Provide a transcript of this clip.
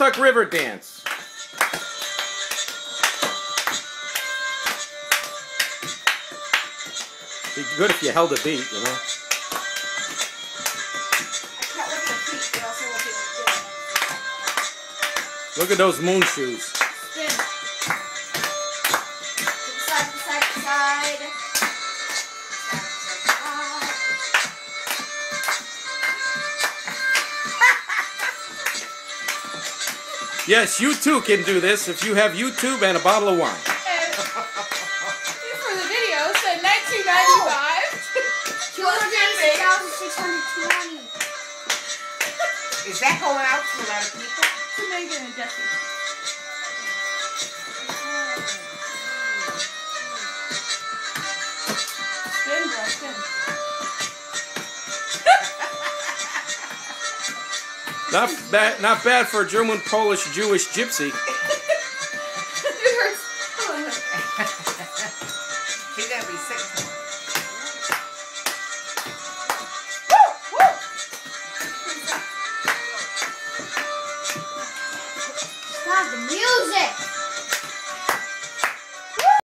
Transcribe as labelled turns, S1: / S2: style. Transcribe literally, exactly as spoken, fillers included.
S1: Naugatuck River Dance. Be good if you held a beat, you know.
S2: I can't look at the feet, but also look at the
S1: Look at those moon shoes.
S2: spin. To the side, to the side, to the side.
S1: Yes, you too can do this if you have YouTube and a bottle of wine.
S3: And for the video, said nineteen ninety-five.
S2: two hundred ninety-six thousand six hundred twenty.
S4: Is that going out to a lot of people?
S3: To Megan and Jesse. Spin, bro, spin.
S1: Not bad, not bad for a German, Polish, Jewish gypsy.
S3: It hurts.
S4: She's gonna be sick.
S3: Woo! Woo!
S2: Stop the music!